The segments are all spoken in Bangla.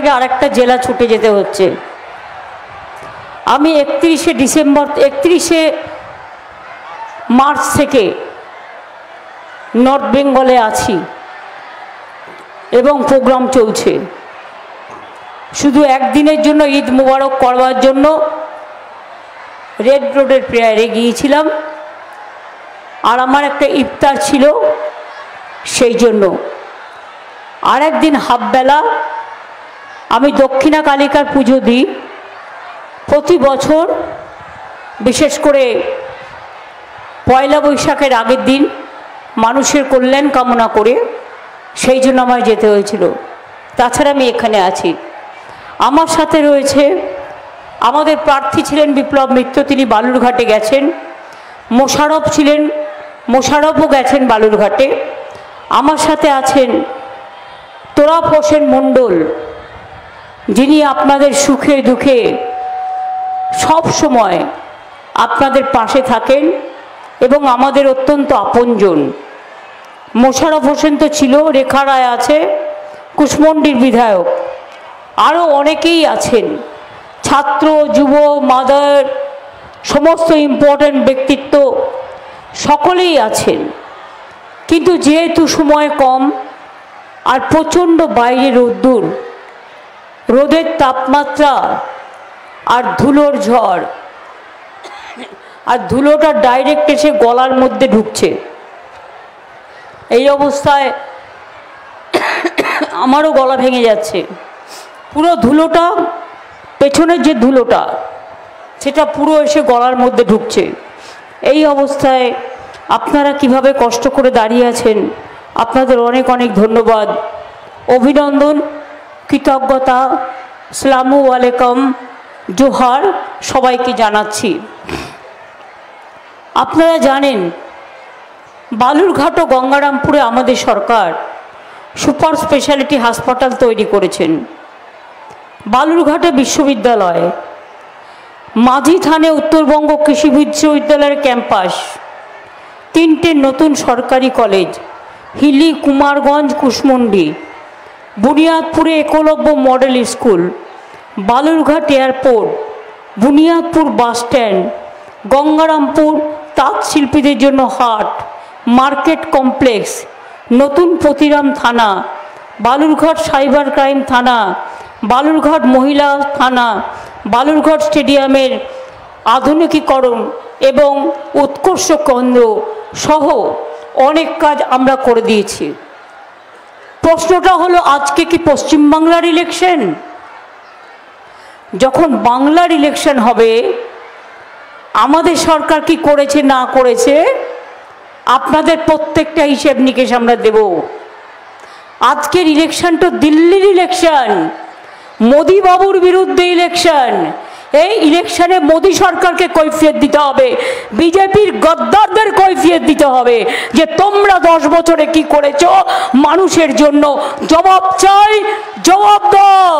থেকে আরেকটা জেলা ছুটে যেতে হচ্ছে। আমি 31শে মার্চ থেকে নর্থ বেঙ্গলে আছি এবং প্রোগ্রাম চলছে। শুধু একদিনের জন্য ঈদ মুবারক করবার জন্য রেড রোডের প্রেয়ারে গিয়েছিলাম, আর আমার একটা ইফতার ছিল, সেই জন্য আর একদিন হাফবেলা আমি দক্ষিণা কালিকার পুজো দিই প্রতি বছর, বিশেষ করে পয়লা বৈশাখের আগের দিন মানুষের কল্যাণ কামনা করে, সেই জন্য আমার যেতে হয়েছিল। তাছাড়া আমি এখানে আছি। আমার সাথে রয়েছে আমাদের প্রার্থী ছিলেন বিপ্লব মিত্র, তিনি বালুরঘাটে গেছেন। মোশাররফও গেছেন বালুরঘাটে। আমার সাথে আছেন তোরাফ হোসেন মণ্ডল, যিনি আপনাদের সুখে দুঃখে সব সময় আপনাদের পাশে থাকেন এবং আমাদের অত্যন্ত আপনজন। মোশাররফ হোসেন তো ছিল, রেখা রায় আছে, কুশমন্ডির বিধায়ক, আরও অনেকেই আছেন, ছাত্র যুব মাদার সমস্ত ইম্পর্ট্যান্ট ব্যক্তিত্ব সকলেই আছেন। কিন্তু যেহেতু সময় কম আর প্রচণ্ড বাইরে রোদ্দুর, রোদের তাপমাত্রা আর ধুলোর ঝড়, আর ধুলোটা ডাইরেক্ট এসে গলার মধ্যে ঢুকছে, এই অবস্থায় আমারও গলা ভেঙে যাচ্ছে। পুরো ধুলোটা, পেছনের যে ধুলোটা, সেটা পুরো এসে গলার মধ্যে ঢুকছে। এই অবস্থায় আপনারা কিভাবে কষ্ট করে দাঁড়িয়ে আছেন, আপনাদের অনেক অনেক ধন্যবাদ, অভিনন্দন, কৃতজ্ঞতা, আসসালামু আলাইকুম, জোহার সবাইকে জানাচ্ছি। আপনারা জানেন বালুরঘাট ও গঙ্গারামপুরে আমাদের সরকার সুপার স্পেশালিটি হাসপাতাল তৈরি করেছেন। বালুরঘাটে বিশ্ববিদ্যালয়, মাঝি থানে উত্তরবঙ্গ কৃষি বিশ্ববিদ্যালয়ের ক্যাম্পাস, 3টে নতুন সরকারি কলেজ, হিলি, কুমারগঞ্জ, কুশমন্ডি, বুনিয়াদপুরে Eklavya model school, Balurghat airport, Buniadpur bus stand, Gangarampur তাঁত শিল্পীদের জন্য হাট, মার্কেট কমপ্লেক্স, নতুন প্রতিরাম থানা, বালুরঘাট সাইবার ক্রাইম থানা, বালুরঘাট মহিলা থানা, বালুরঘাট স্টেডিয়ামের আধুনিকীকরণ এবং উৎকর্ষ কেন্দ্র সহ অনেক কাজ আমরা করে দিয়েছি। প্রশ্নটা হলো, আজকে কি পশ্চিমবাংলার ইলেকশন? যখন বাংলার ইলেকশন হবে, আমাদের সরকার কি করেছে না করেছে আপনাদের প্রত্যেকটা হিসেব নিকেশ আমরা দেব। আজকের ইলেকশন তো দিল্লির ইলেকশন, মোদি বাবুর বিরুদ্ধে ইলেকশন। এই ইলেকশনে মোদি সরকারকে কৈফিয়ত দিতে হবে, বিজেপির গদ্দারদের কৈফিয়ত দিতে হবে যে তোমরা 10 বছরে কি করেছো মানুষের জন্য। জবাব চাই, জবাব দাও।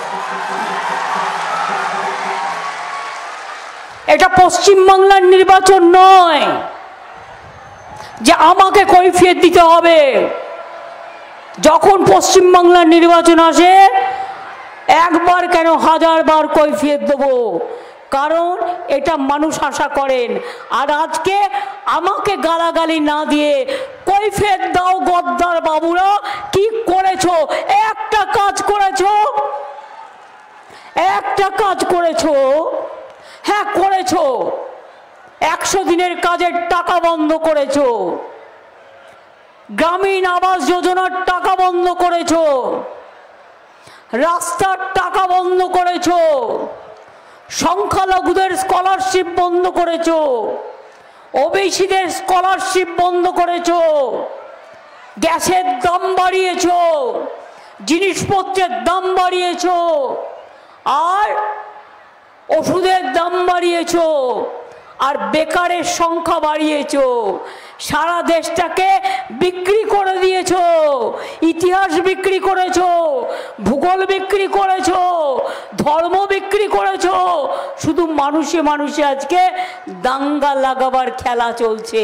এটা পশ্চিমবাংলার নির্বাচন নয় যে আমাকে কৈফিয়ত দিতে হবে। যখন পশ্চিমবাংলার নির্বাচন আসে, একবার কেন 1000 বার কৈফিয়ত দেব, কারণ এটা মানুষ আশা করেন। আর আজকে আমাকে গালাগালি না দিয়ে কৈফিয়ত দাও গদ্দার বাবুরা, কি করেছো? একটা কাজ করেছো, একটা কাজ করেছো, হ্যাঁ করেছো। 100 দিনের কাজের টাকা বন্ধ করেছো, গ্রামীণ আবাস যোজনার টাকা বন্ধ করেছো, রাস্তার টাকা বন্ধ করেছো, সংখ্যালঘুদের স্কলারশিপ বন্ধ করেছো, ওবিসিদের স্কলারশিপ বন্ধ করেছো, গ্যাসের দাম বাড়িয়েছো, জিনিসপত্রের দাম বাড়িয়েছো, আর ওষুধের দাম বাড়িয়েছো, আর বেকারের সংখ্যা বাড়িয়েছো। সারা দেশটাকে বিক্রি করে দিয়েছো, ইতিহাস বিক্রি করেছো, ভূগোল বিক্রি করেছো, ধর্ম বিক্রি করেছো। শুধু মানুষে মানুষে আজকে দাঙ্গা লাগাবার খেলা চলছে।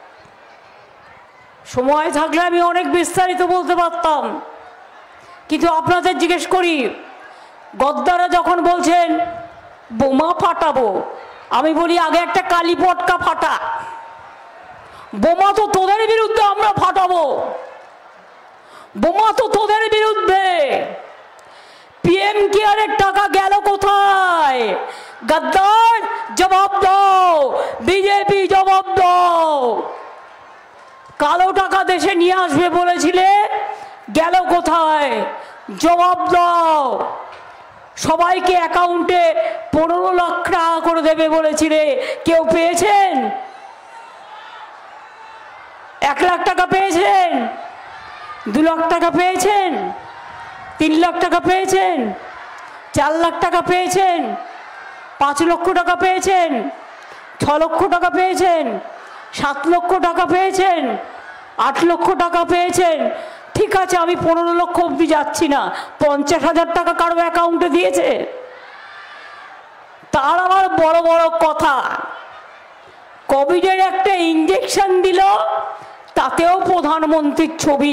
সময় থাকলে আমি অনেক বিস্তারিত বলতে পারতাম, কিন্তু আপনাদের জিজ্ঞেস করি, গদ্দারা যখন বলছেন বোমা ফাটাবো, আমি বলি আগে একটা কালী পটকা ফাটা। বোমা তো তোদের বিরুদ্ধে আমরা ফাটাবো, বোমা তো তোদের বিরুদ্ধে। পিএম কেয়ারের টাকা গেল কোথায়? গদ্দার জবাব দাও, বিজেপি জবাব দাও। কালো টাকা দেশে নিয়ে আসবে বলেছিলে, গেল কোথায়? জবাব দাও। সবাইকে অ্যাকাউন্টে 15 লাখ টাকা করে দেবে বলেছিলে, কেউ পেয়েছেন? 1 লাখ টাকা পেয়েছেন? 2 লাখ টাকা পেয়েছেন? 3 লাখ টাকা পেয়েছেন? 4 লাখ টাকা পেয়েছেন? 5 লক্ষ টাকা পেয়েছেন? 6 লক্ষ টাকা পেয়েছেন? 7 লক্ষ টাকা পেয়েছেন? 8 লক্ষ টাকা পেয়েছেন? ঠিক আছে, আমি 15 লক্ষ অব্দি যাচ্ছি না। 50,000 টাকা কারো অ্যাকাউন্টে দিয়েছে? তার আবার বড় বড় কথা। কোভিডের একটা ইঞ্জেকশন দিল, তাতেও প্রধানমন্ত্রীর ছবি।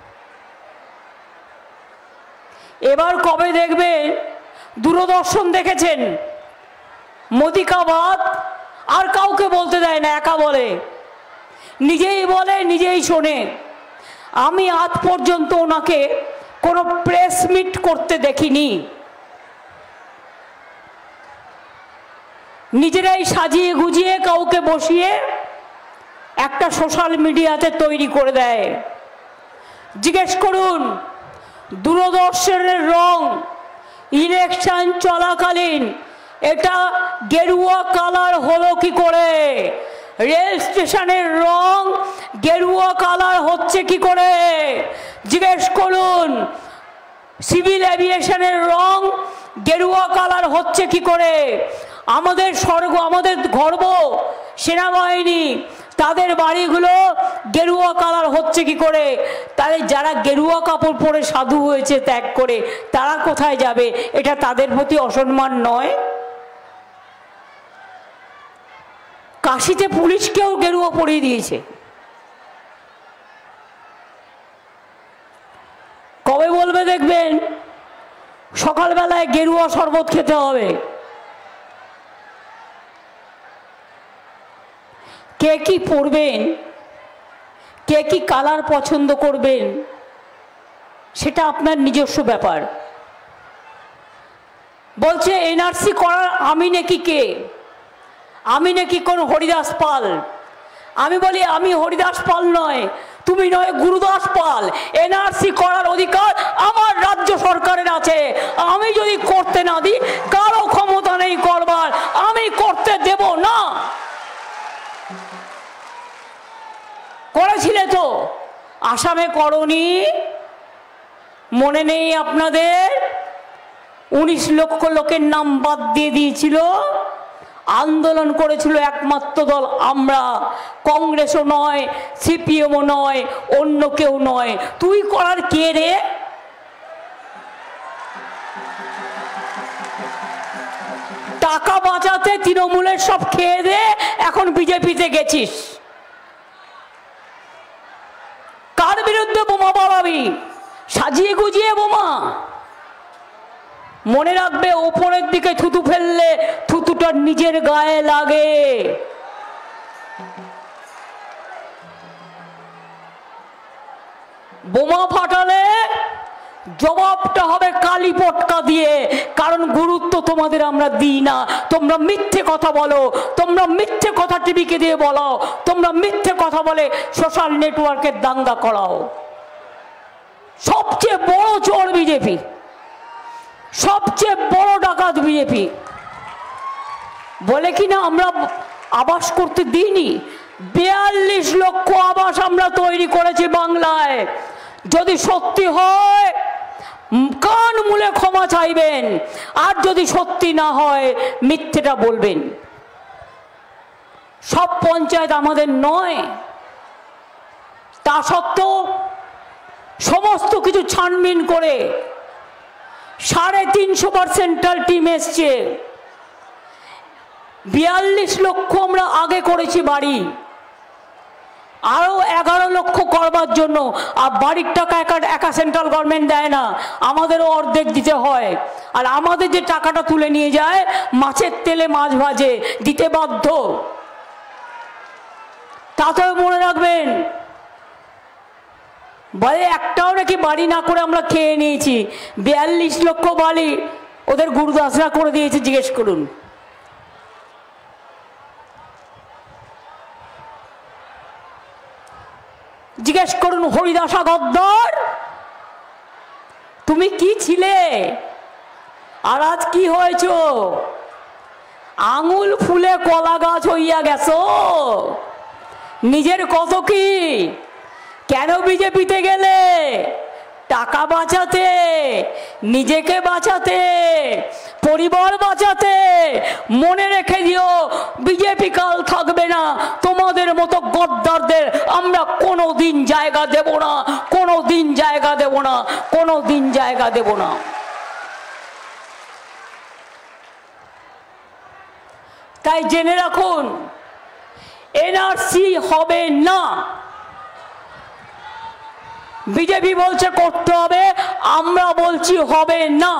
এবার কবে দেখবেন? দূরদর্শন দেখেছেন, মোদি কা বাত আর কাউকে বলতে দেয় না, একা বলে, নিজেই বলে নিজেই শোনে। আমি আজ পর্যন্ত ওনাকে কোনো প্রেস মিট করতে দেখিনি। নিজেরাই সাজিয়ে গুজিয়ে কাউকে বসিয়ে একটা সোশ্যাল মিডিয়াতে তৈরি করে দেয়। জিজ্ঞেস করুন দূরদর্শনের রং ইলেকশন চলাকালীন এটা গেরুয়া কালার হলো কি করে? রেল স্টেশনের রং গেরুয়া কালার হচ্ছে কি করে? জিজ্ঞেস করুন সিভিল এভিয়েশনের রং গেরুয়া কালার হচ্ছে কি করে? আমাদের স্বর্গ, আমাদের গর্ব সেনাবাহিনী, তাদের বাড়িগুলো গেরুয়া কালার হচ্ছে কি করে? তাহলে যারা গেরুয়া কাপড় পরে সাধু হয়েছে ত্যাগ করে, তারা কোথায় যাবে? এটা তাদের প্রতি অসম্মান নয়? কাশিতে পুলিশকেও গেরুয়া পরিয়ে দিয়েছে। কবে বলবে দেখবেন সকালবেলায় গেরুয়া শরবত খেতে হবে? কে কি পরবেন, কে কি কালার পছন্দ করবেন, সেটা আপনার নিজস্ব ব্যাপার। বলছে এনআরসি করার আমি নাকি কে? আমি নাকি কোন হরিদাস পাল? আমি বলি আমি হরিদাস পাল নয়, তুমি নয় গুরুদাস পাল। এনআরসি করার অধিকার আমার রাজ্য সরকারের আছে। আমি যদি করতে না দিই, কারো ক্ষমতা নেই করবার, আমি করতে দেব না। করেছিলে তো, আসামে করনি? মনে নেই আপনাদের? 19 লক্ষ লোকের নাম বাদ দিয়ে দিয়েছিল। আন্দোলন করেছিল একমাত্র দল আমরা, কংগ্রেসও নয়, সিপিএমও নয়, অন্য কেউ নয়। তুই করার কে রে? টাকা বাঁচাতে তৃণমূলের সব খেয়ে দে এখন বিজেপিতে গেছিস। কার বিরুদ্ধে বোমা বাড়াবি? সাজিয়ে গুজিয়ে বোমা। মনে রাখবে, ওপরের দিকে থুতু ফেললে থুতুটা নিজের গায়ে লাগে। বোমা ফাটালে জবাবটা হবে কালী পটকা দিয়ে, কারণ গুরুত্ব তোমাদের আমরা দিই না। তোমরা মিথ্যে কথা বলো, তোমরা মিথ্যে কথা টিভিকে দিয়ে বলো, তোমরা মিথ্যে কথা বলে সোশ্যাল নেটওয়ার্কের দাঙ্গা করাও। সবচেয়ে বড় চোর বিজেপি, সবচেয়ে বড় ডাকাত বিজেপি। বলে কিনা আমরা আবাস করতে দিইনি? 42 লক্ষ আবাস আমরা তৈরি করেছি বাংলায়। যদি সত্যি হয় কান মুলে ক্ষমা চাইবেন, আর যদি সত্যি না হয় মিথ্যেটা বলবেন। সব পঞ্চায়েত আমাদের নয়, তা সত্ত্বেও সমস্ত কিছু ছানবিন করে 350 সেন্ট্রাল টিম এসছে। 42 লক্ষ আমরা আগে করেছি বাড়ি। আরও 11 লক্ষ করবার জন্য। আর বাড়ির টাকা একা সেন্ট্রাল গভর্নমেন্ট দেয় না, আমাদেরও অর্ধেক দিতে হয়। আর আমাদের যে টাকাটা তুলে নিয়ে যায় মাছের তেলে মাছ ভাজে, দিতে বাধ্য। তাতেও মনে রাখবেন, বলে একটাও নাকি বাড়ি না করে আমরা খেয়ে নিয়েছি, 42 লক্ষ বাড়ি ওদের গুরুদাসরা করে দিয়েছে, জিজ্ঞেস করুন। জিজ্ঞেস করুন হরিদাসা গদ্দর, তুমি কি ছিলে আর আজ কি হয়েছ? আঙুল ফুলে কলা গাছ হইয়া গেছো। নিজের কত কি, কেন বিজেপিতে গেলে? টাকা বাঁচাতে, নিজেকে বাঁচাতে, পরিবার বাঁচাতে। মনে রেখে দিও, বিজেপি কাল থাকবে না। তোমাদের মতো গদ্দারদের আমরা কোনোদিন জায়গা দেব না, কোনোদিন জায়গা দেব না, কোনোদিন জায়গা দেব না। তাই জেনে রাখুন, এনআরসি হবে না। বিজেপি বলছে করতে হবে, আমরা বলছি হবে না।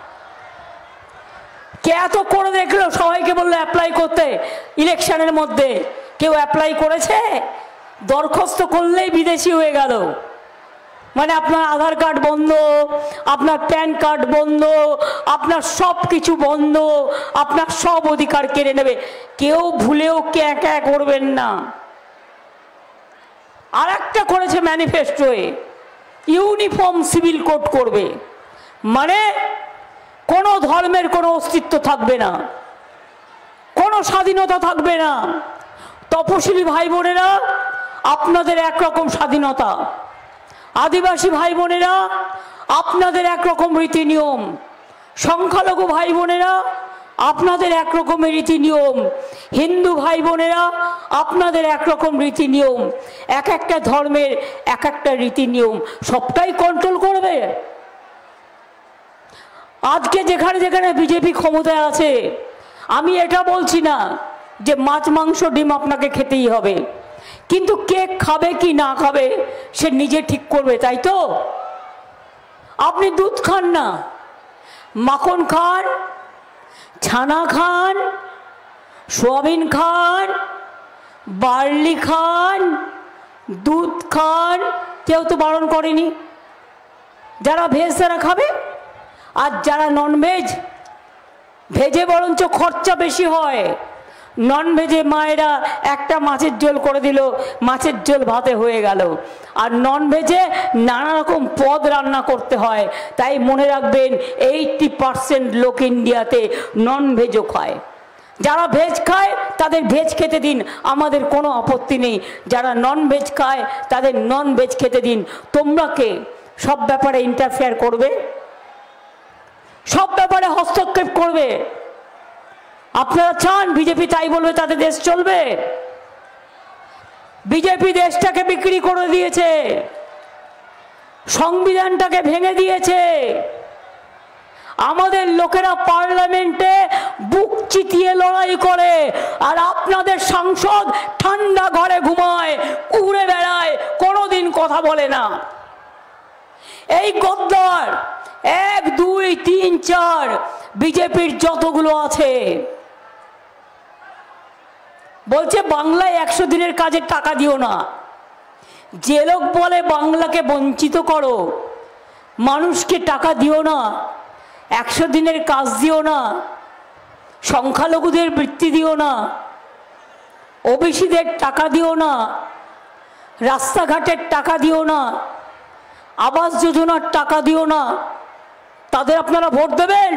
কে এত করে দেখলো, সবাইকে বললো অ্যাপ্লাই করতে ইলেকশনের মধ্যে, কেউ অ্যাপ্লাই করেছে? দরখাস্ত করলেই বিদেশি হয়ে গেল। মানে আপনার আধার কার্ড বন্ধ, আপনার প্যান কার্ড বন্ধ, আপনার সব কিছু বন্ধ, আপনার সব অধিকার কেড়ে নেবে। কেউ ভুলেও ক্যা করবেন না। আর একটা করেছে ম্যানিফেস্টোয়ে, ইউনিফর্ম সিভিল কোড করবে। মানে কোনো ধর্মের কোনো অস্তিত্ব থাকবে না, কোনো স্বাধীনতা থাকবে না। তপশিলি ভাই বোনেরা, আপনাদের একরকম স্বাধীনতা। আদিবাসী ভাই বোনেরা, আপনাদের একরকম রীতি নিয়ম। সংখ্যালঘু ভাই বোনেরা, আপনাদের একরকমের রীতি নিয়ম। হিন্দু ভাই বোনেরা, আপনাদের একরকম রীতি নিয়ম। এক একটা ধর্মের এক একটা রীতি নিয়ম, সবটাই কন্ট্রোল করবে। আজকে যেখানে যেখানে বিজেপি ক্ষমতায় আছে, আমি এটা বলছি না যে মাছ মাংস ডিম আপনাকে খেতেই হবে, কিন্তু কে খাবে কি না খাবে সে নিজে ঠিক করবে, তাই তো? আপনি দুধ খান না, মাখন খান, ছানা খান, সোয়াবিন খান, বার্লি খান, দুধ খান, কেউ তো বারণ করেনি। যারা ভেজ তারা খাবে, আর যারা নন ভেজ, ভেজে বরঞ্চ খরচা বেশি হয়। নন ভেজে মায়েরা একটা মাছের ঝোল করে দিল, মাছের ঝোল ভাতে হয়ে গেল। আর নন ভেজে নানা রকম পদ রান্না করতে হয়। তাই মনে রাখবেন, 80% লোক ইন্ডিয়াতে নন ভেজও খায়। যারা ভেজ খায় তাদের ভেজ খেতে দিন, আমাদের কোনো আপত্তি নেই। যারা নন ভেজ খায় তাদের নন ভেজ খেতে দিন। তোমরা কে সব ব্যাপারে ইন্টারফেয়ার করবে, সব ব্যাপারে হস্তক্ষেপ করবে? আপনারা চান বিজেপি তাই বলবে তাদের দেশ চলবে? বিজেপি দেশটাকে বিক্রি করে দিয়েছে, সংবিধানটাকে ভেঙে দিয়েছে। আমাদের লোকেরা পার্লামেন্টে বুক চিতিয়ে লড়াই করে, আর আপনাদের সাংসদ ঠান্ডা ঘরে ঘুমায়, উড়ে বেড়ায়, কোনোদিন কথা বলে না। এই গদ্দার 1, 2, 3, 4 বিজেপির যতগুলো আছে বলছে বাংলায় 100 দিনের কাজের টাকা দিও না। যে লোক বলে বাংলাকে বঞ্চিত করো, মানুষকে টাকা দিও না, 100 দিনের কাজ দিও না, সংখ্যালঘুদের বৃত্তি দিও না, ওবিসিদের টাকা দিও না, রাস্তাঘাটের টাকা দিও না, আবাস যোজনার টাকা দিও না, তাদের আপনারা ভোট দেবেন?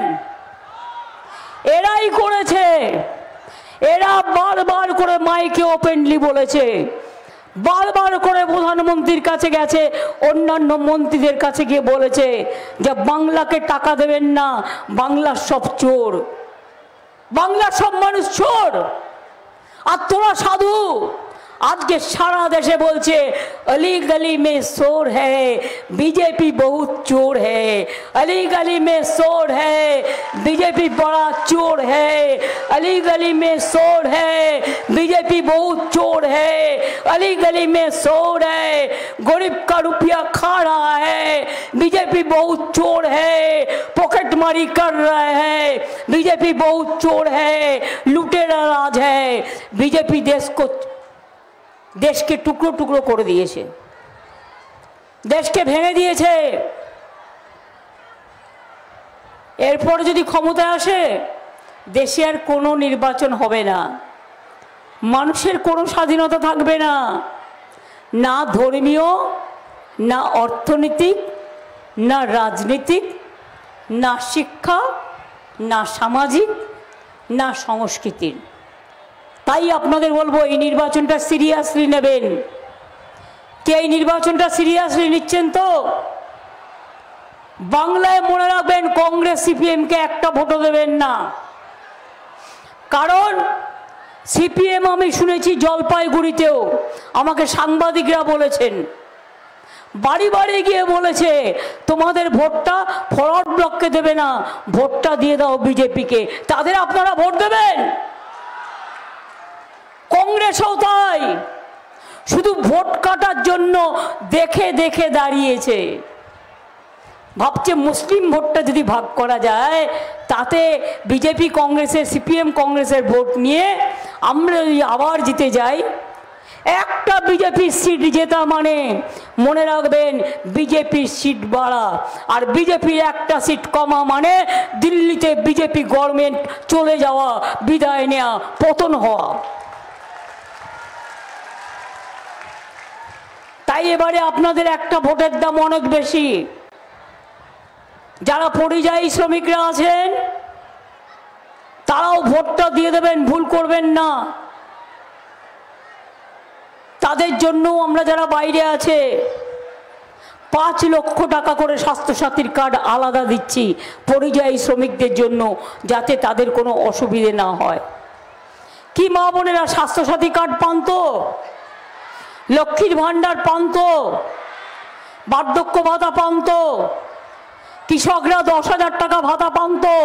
এরাই করেছে। এরা বারবার করে মাইকে ওপেনলি বলেছে, বারবার করে প্রধানমন্ত্রীর কাছে গেছে, অন্যান্য মন্ত্রীদের কাছে গিয়ে বলেছে যে বাংলাকে টাকা দেবেন না, বাংলার সব চোর, বাংলার সব মানুষ চোর। আর তোরা সাধু, আজকে সারা দেশে বলছে अली गली में शोर है बीजेपी बहुत चोर है, अली गली में शोर है बीजेपी बड़ा चोर है, अली गली में शोर है बीजेपी बहुत चोर है, अली गली में शोर है गरीब का रुपया खा रहा है, बीजेपी बहुत चोर है, पॉकेटमारी कर रहे हैं, बीजेपी बहुत चोर है, लुटेरा राज है। बीजेपी देश के टुकड़ो टुकड़ो করে দিয়েছে, দেশকে ভেঙে দিয়েছে। এরপর যদি ক্ষমতায় আসে দেশে আর কোনো নির্বাচন হবে না, মানুষের কোনো স্বাধীনতা থাকবে না, না ধর্মীয়, না অর্থনৈতিক, না রাজনৈতিক, না শিক্ষা, না সামাজিক, না সংস্কৃতির। তাই আপনাদের বলবো এই নির্বাচনটা সিরিয়াসলি নেবেন। কে এই নির্বাচনটা সিরিয়াসলি নিচ্ছেন? তো বাংলায় মনে রাখবেন, কংগ্রেস সিপিএমকে একটা ভোটও দেবেন না। কারণ সিপিএম আমি শুনেছি জলপাইগুড়িতেও আমাকে সাংবাদিকরা বলেছেন, বাড়ি বাড়ি গিয়ে বলেছে তোমাদের ভোটটা ফরওয়ার্ড ব্লককে দেবে না, ভোটটা দিয়ে দাও বিজেপিকে। তাদের আপনারা ভোট দেবেন? কংগ্রেসও তাই, শুধু ভোট কাটার জন্য দেখে দেখে দাঁড়িয়েছে। ভাবছে মুসলিম ভোটটা যদি ভাগ করা যায় তাতে বিজেপি কংগ্রেসের, সিপিএম কংগ্রেসের ভোট নিয়ে আমরা যদি আবার জিতে যাই, একটা বিজেপির সিট জেতা মানে মনে রাখবেন বিজেপির সিট বাড়া, আর বিজেপির একটা সিট কমা মানে দিল্লিতে বিজেপি গভর্নমেন্ট চলে যাওয়া, বিদায় নেওয়া, পতন হওয়া। তাই এবারে আপনাদের একটা ভোটের দাম অনেক বেশি। যারা পরিযায়ী শ্রমিকরা আছেন তারাও ভোটটা দিয়ে দেবেন, ভুল করবেন না। তাদের জন্য আমরা যারা বাইরে আছে 5 লক্ষ টাকা করে স্বাস্থ্যসাথীর কার্ড আলাদা দিচ্ছি পরিযায়ী শ্রমিকদের জন্য, যাতে তাদের কোনো অসুবিধে না হয়। কি মা বোনেরা স্বাস্থ্যসাথী কার্ড পান তো? লক্ষ্মীর ভান্ডার পান তো? বার্ধক্য ভাতা পান তো? কৃষকরা 10,000 টাকা ভাতা পান তো?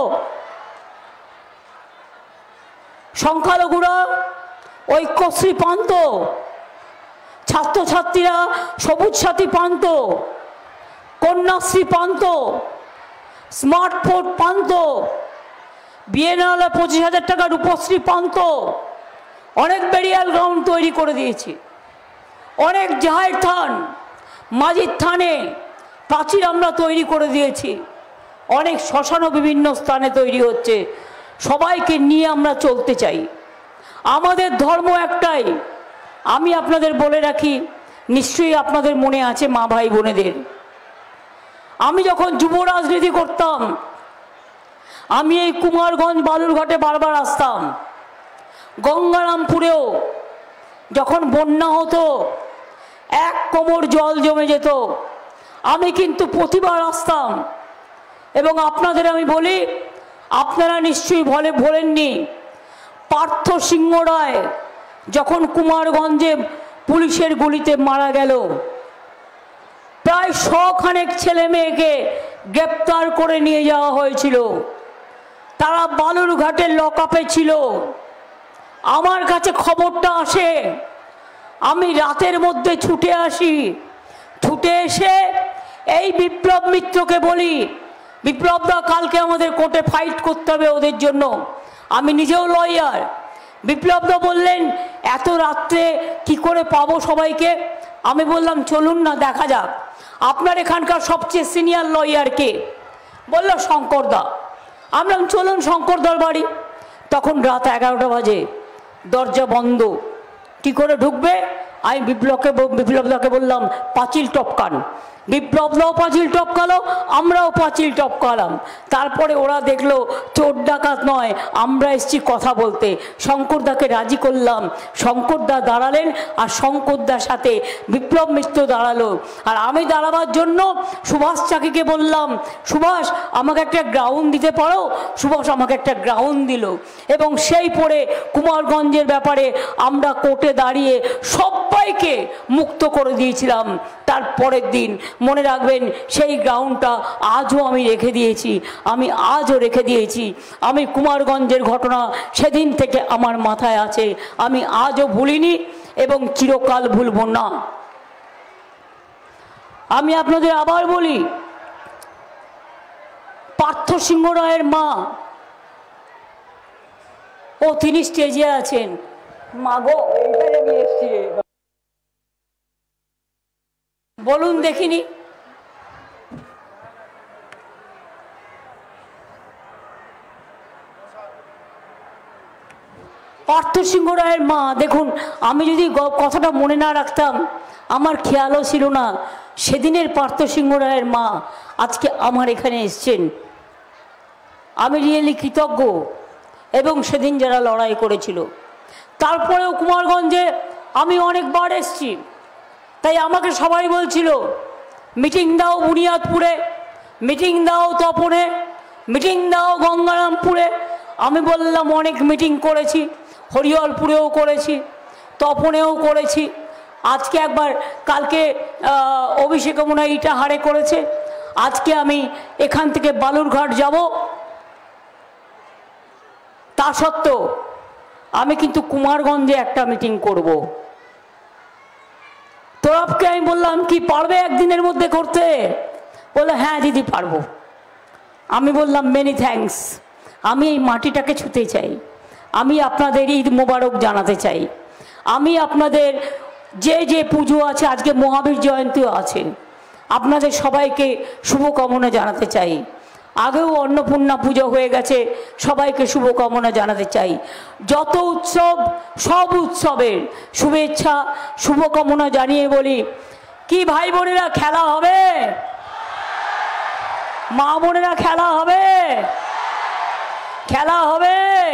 সংখ্যালঘুরা ঐক্যশ্রী পান তো? ছাত্রছাত্রীরা সবুজ সাথী পান তো? কন্যাশ্রী পান তো? স্মার্টফোন পান তো? বিএনএল 25,000 টাকা রূপশ্রী পান তো? অনেক বেরিয়াল গ্রাউন্ড তৈরি করে দিয়েছি, অনেক জাহের থান, মাঝির থানে প্রাচীর আমরা তৈরি করে দিয়েছি, অনেক শ্মশানও বিভিন্ন স্থানে তৈরি হচ্ছে। সবাইকে নিয়ে আমরা চলতে চাই। আমাদের ধর্ম একটাই। আমি আপনাদের বলে রাখি, নিশ্চয়ই আপনাদের মনে আছে মা ভাই বোনেদের, আমি যখন যুব রাজনীতি করতাম আমি এই কুমারগঞ্জ বালুরঘাটে বারবার আসতাম। গঙ্গারামপুরেও যখন বন্যা হতো 1 কোমর জল জমে যেত, আমি কিন্তু প্রতিবার আসতাম। এবং আপনাদের আমি বলি, আপনারা নিশ্চয়ই ভোলেননি, পার্থ সিংহ রায় যখন কুমারগঞ্জে পুলিশের গুলিতে মারা গেল, প্রায় 100 খানেক ছেলে মেয়েকে গ্রেপ্তার করে নিয়ে যাওয়া হয়েছিল। তারা বালুরঘাটের লকআপে ছিল। আমার কাছে খবরটা আসে, আমি রাতের মধ্যে ছুটে আসি, ছুটে এসে এই বিপ্লব মিত্রকে বলি, বিপ্লবদা কালকে আমাদের কোর্টে ফাইট করতে হবে ওদের জন্য, আমি নিজেও লয়ার। বিপ্লবদা বললেন এত রাত্রে কি করে পাবো সবাইকে? আমি বললাম চলুন না দেখা যাক। আপনার এখানকার সবচেয়ে সিনিয়র লয়ার কে? বলল শঙ্করদা। আমরা চলুন শঙ্করদার বাড়ি। তখন রাত 11টা বাজে, দরজা বন্ধ, কি করে ঢুকবে? আমি বিপ্লবদাকে বললাম পাঁচিল টপকান। বিপ্লবরাও পাঁচিল টপকালো, আমরাও পাঁচিল টপকালাম। তারপরে ওরা দেখলো চোর ডাকাত নয়, আমরা এসছি কথা বলতে। শঙ্করদাকে রাজি করলাম, শঙ্করদা দাঁড়ালেন, আর শঙ্করদার সাথে বিপ্লব মিত্র দাঁড়ালো। আর আমি দাঁড়াবার জন্য সুভাষ চাকিকে বললাম, সুভাষ আমাকে একটা গ্রাউন্ড দিতে পারো? সুভাষ আমাকে একটা গ্রাউন্ড দিল, এবং সেই পরে কুমারগঞ্জের ব্যাপারে আমরা কোর্টে দাঁড়িয়ে সবাইকে মুক্ত করে দিয়েছিলাম। তার পরের দিন মনে রাখবেন, সেই গ্রাউন্ডটা আজও আমি রেখে দিয়েছি, আমি আজও রেখে দিয়েছি। আমি কুমারগঞ্জের ঘটনা সেদিন থেকে আমার মাথায় আছে, আমি আজও ভুলিনি এবং চিরকাল ভুলব না। আমি আপনাদের আবার বলি, পার্থ সিংহ রায়ের মা, ও তিনি স্টেজে আছেন। মাগো বলুন দেখিনি। পার্থ সিংহ রায়ের মা, দেখুন আমি যদি কথাটা মনে না রাখতাম, আমার খেয়ালও ছিল না, সেদিনের পার্থ সিংহ রায়ের মা আজকে আমার এখানে এসছেন। আমি রিয়েলি কৃতজ্ঞ, এবং সেদিন যারা লড়াই করেছিল। তারপরেও কুমারগঞ্জে আমি অনেকবার এসছি, তাই আমাকে সবাই বলছিল মিটিং দাও বুনিয়াদপুরে, মিটিং দাও তপনে, মিটিং দাও গঙ্গারামপুরে। আমি বললাম অনেক মিটিং করেছি, হরিহরপুরেও করেছি, তপনেও করেছি। আজকে একবার, কালকে অভিষেক মনে হয় ইটাহারে করেছে, আজকে আমি এখান থেকে বালুরঘাট যাব। তা সত্ত্বেও আমি কিন্তু কুমারগঞ্জে একটা মিটিং করব। তোরাবকে আমি বললাম, কি পারবে একদিনের মধ্যে করতে? বললো হ্যাঁ দিদি পারবো। আমি বললাম মেনি থ্যাঙ্কস, আমি এই মাটিটাকে ছুঁতে চাই, আমি আপনাদের ঈদ মোবারক জানাতে চাই, আমি আপনাদের যে যে পুজো আছে, আজকে মহাবীর জয়ন্তীও আছে, আপনাদের সবাইকে শুভকামনা জানাতে চাই। আগেও অন্নপূর্ণা পুজো হয়ে গেছে, সবাইকে শুভকামনা জানাতে চাই। যত উৎসব, সব উৎসবের শুভেচ্ছা শুভকামনা জানিয়ে বলি, কি ভাই বোনেরা খেলা হবে? মা বোনেরা খেলা হবে? খেলা হবে?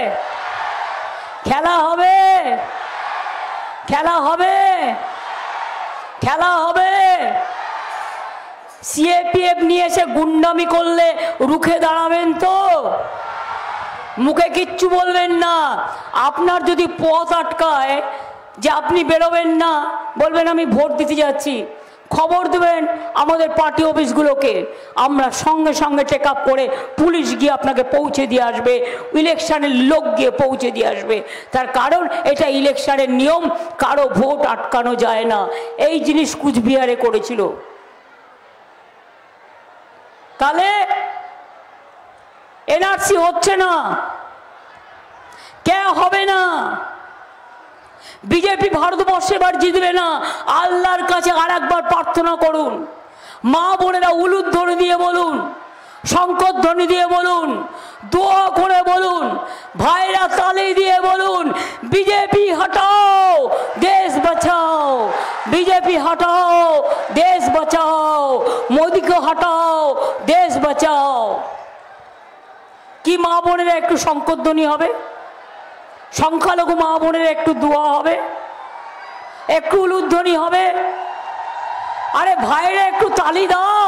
খেলা হবে? খেলা হবে? খেলা হবে? সিএপিএফ নিয়ে এসে গুন্ডামি করলে রুখে দাঁড়াবেন তো? মুখে কিচ্ছু বলবেন না। আপনার যদি পথ আটকায় যে আপনি বেরোবেন না, বলবেন আমি ভোট দিতে যাচ্ছি, খবর দেবেন আমাদের পার্টি অফিসগুলোকে, আমরা সঙ্গে সঙ্গে চেক আপ করে পুলিশ গিয়ে আপনাকে পৌঁছে দিয়ে আসবে, ইলেকশনের লোক গিয়ে পৌঁছে দিয়ে আসবে। তার কারণ এটা ইলেকশনের নিয়ম, কারো ভোট আটকানো যায় না। এই জিনিস কুচবিহারে করেছিল। তাহলে এনআরসি হচ্ছে না, কে হবে না? বিজেপি ভারতবর্ষে এবার জিতবে না। আল্লাহর কাছে আর একবার প্রার্থনা করুন, মা বোনেরা উলুধ্বনি দিয়ে বলুন, শঙ্করধ্বনি দিয়ে বলুন, দোয়া করে বলুন, ভাইরা তালি দিয়ে বলুন, বিজেপি হটাও দেশ বাঁচাও, বিজেপি হটাও দেশ বাঁচাও, মোদিকে হটাও দেশ বাঁচাও। কি মা বোনেরা একটু শঙ্করধ্বনি হবে? সংখ্যালঘু মা বোনের একটু দোয়া হবে, একটু উলুধ্বনি হবে? আরে ভাইরা একটু তালি দাও।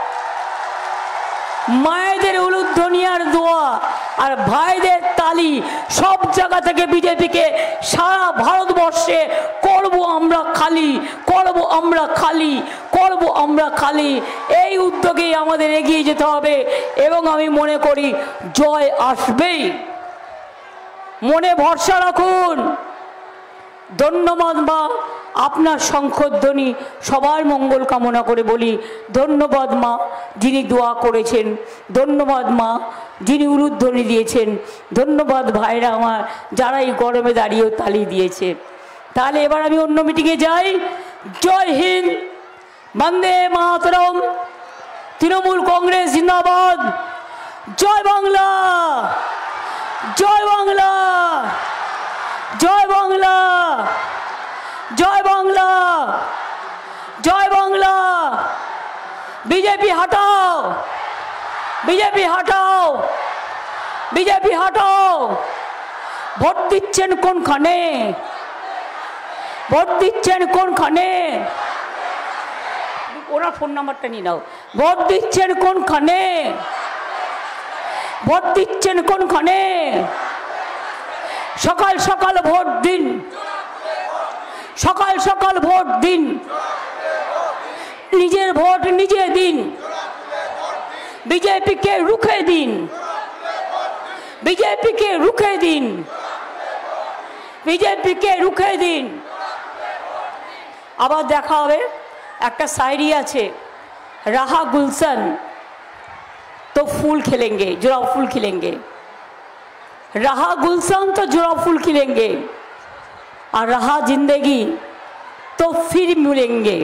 মায়েদের উলুধ্বনি আর দোয়া আর ভাইদের তালি, সব জায়গা থেকে বিজেপিকে সারা ভারতবর্ষে করব আমরা খালি, করব আমরা খালি, করব আমরা খালি, এই উদ্যোগেই আমাদের এগিয়ে যেতে হবে। এবং আমি মনে করি জয় আসবেই, মনে ভরসা রাখুন। ধন্যবাদ মা, আপনার শঙ্খধ্বনি সবার মঙ্গল কামনা করে বলি ধন্যবাদ মা যিনি দোয়া করেছেন, ধন্যবাদ মা যিনি উলুধ্বনি দিয়েছেন, ধন্যবাদ ভাইরা আমার যারা এই গরমে দাঁড়িয়েও তালি দিয়েছে। তাহলে এবার আমি অন্য মিটিংয়ে যাই। জয় হিন্দ, বন্দে মাতরম, তৃণমূল কংগ্রেস জিন্দাবাদ, জয় বাংলা, জয় বাংলা, জয় বাংলা, জয় বাংলা, জয় বাংলা, বিজেপি হটাও, বিজেপি হটাও, বিজেপি হটাও। ভোট দিচ্ছেন কোনখানে, ভোট দিচ্ছেন কোনখানে? ওরা ফোন নাম্বারটা নিয়ে নাও। ভোট দিচ্ছেন কোনখানে, ভোট দিচ্ছেন কোনখানে? সকাল সকাল ভোট দিন, সকাল সকাল ভোট দিন, নিজের ভোট নিজে দিন, বিজেপিকে রুখে দিন, বিজেপিকে রুখে দিন, বিজেপিকে রুখে দিন। আবার দেখা হবে। একটা শায়রি আছে, রাহা গুলशन तो फूल खिलेंगे, जुड़ा फूल खिलेंगे, रहा गुलशन तो जुड़ा फूल खिलेंगे, और रहा जिंदगी तो फिर मिलेंगे।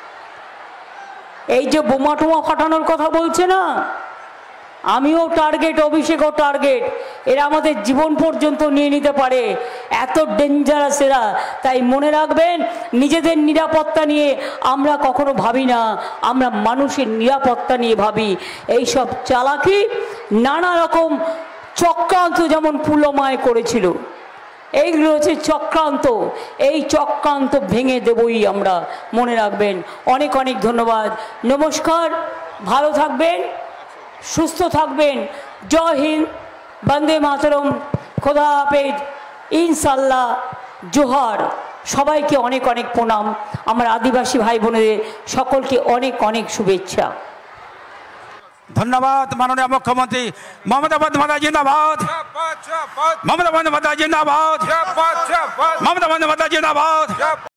এই যে বোমা টোমা ফাটানোর কথা বলছে না, আমিও টার্গেট, অভিষেকও টার্গেট। এরা আমাদের জীবন পর্যন্ত নিয়ে নিতে পারে, এত ডেঞ্জারাস এরা। তাই মনে রাখবেন, নিজেদের নিরাপত্তা নিয়ে আমরা কখনো ভাবি না, আমরা মানুষের নিরাপত্তা নিয়ে ভাবি। এইসব চালাকি, নানা রকম চক্রান্ত যেমন পুলমায় করেছিল, এইগুলো হচ্ছে চক্রান্ত। এই চক্রান্ত ভেঙে দেবই আমরা, মনে রাখবেন। অনেক অনেক ধন্যবাদ, নমস্কার, ভালো থাকবেন, সুস্থ থাকবেন। জয় হিন্দ, বন্দে মাতরম, খোদা হাফেজ, ইনশাল্লাহ, জোহার। সবাইকে অনেক অনেক প্রণাম। আমার আদিবাসী ভাই বোনেদের সকলকে অনেক অনেক শুভেচ্ছা। ধন্যবাদ মাননীয় মুখ্যমন্ত্রী মমতা বন্দ্যোপাধ্যায় জিন্দাবাদ, মমতা বন্দ্যোপাধ্যায় জিন্দাবাদ, মমতা বন্দ্যোপাধ্যায় জিন্দাবাদ।